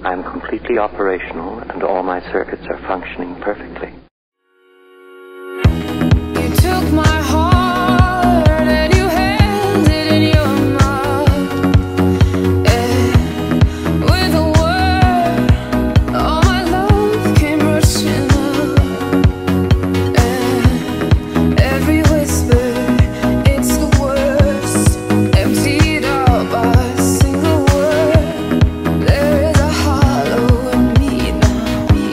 I'm completely operational and all my circuits are functioning perfectly. You took my heart and you held it in your mouth. With a word, all my love came rushing up. Every whisper, it's the worst, emptied out by a single word. There is a hollow in me now.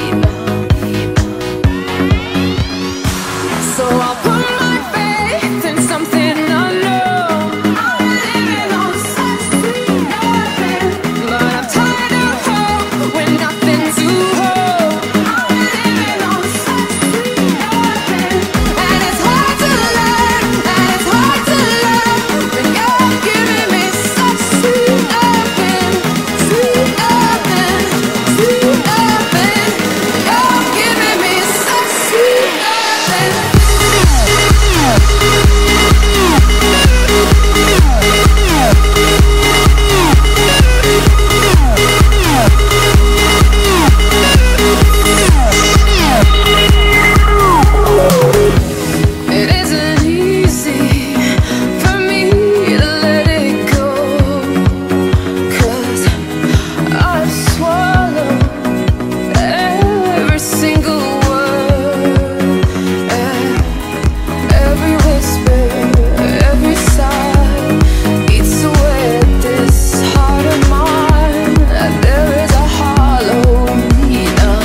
So I'll put my faith in something unknown. I'm living on such sweet nothing, but I'm tired of hope when nothing's to hold. I'm living on such sweet nothing, and it's hard to learn, and it's hard to love when you're giving me such sweet nothing, sweet nothing, sweet nothing. You're giving me such sweet nothing. It isn't easy for me to let it go, 'cause I've swallowed every single word, every whisper, every sigh eats away at this heart of mine. There is a hollow in me now.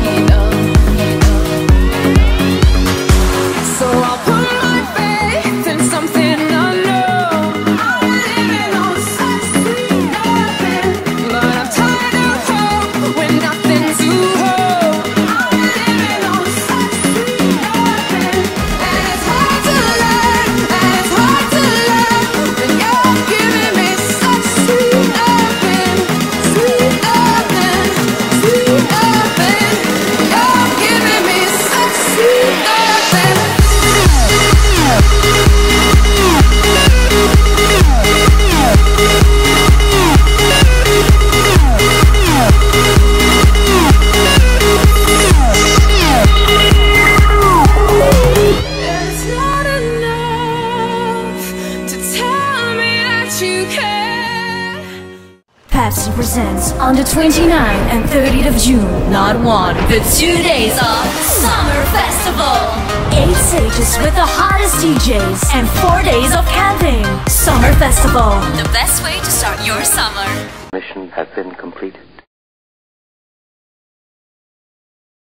So I'll put my faith in something unknown. I'm living on such sweet nothing, but I'm tired of hope when nothing's to hold. I'm living on such sweet nothing, and it's hard to learn, and it's hard to love when you're giving me such sweet nothing, sweet nothing, sweet nothing. You're giving me such sweet nothing. It's not enough to tell me that you care. Pepsi presents on the 29th and 30th of June, not one, but 2 days of Summer Festival. 8 stages with the hottest DJs and 4 days of camping. Summer Festival, the best way to start your summer. Mission has been completed.